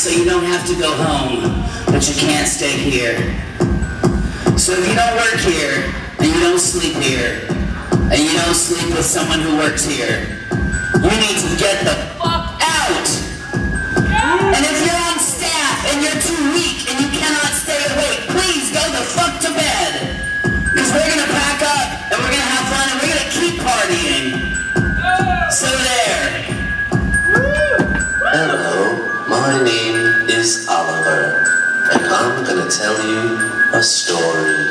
so you don't have to go home, but you can't stay here. So if you don't work here, and you don't sleep here, and you don't sleep with someone who works here, you need to get the fuck out! And if you're on staff and you're too weak and you cannot stay awake, please go the fuck to bed! Because we're gonna pack up, and we're gonna have fun, and we're gonna keep partying. So there. Hello, my name is Oliver, and I'm gonna tell you a story.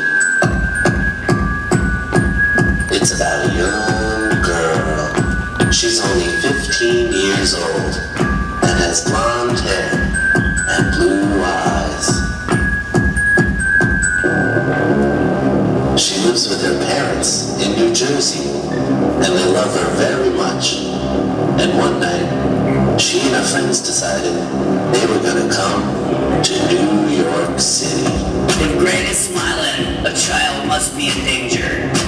It's about a young girl. She's only 15 years old and has blonde hair and blue eyes. She lives with her parents in New Jersey, and they love her very much. And one night, she and her friends decided they were gonna come to New York City. If Greg is smiling, a child must be in danger.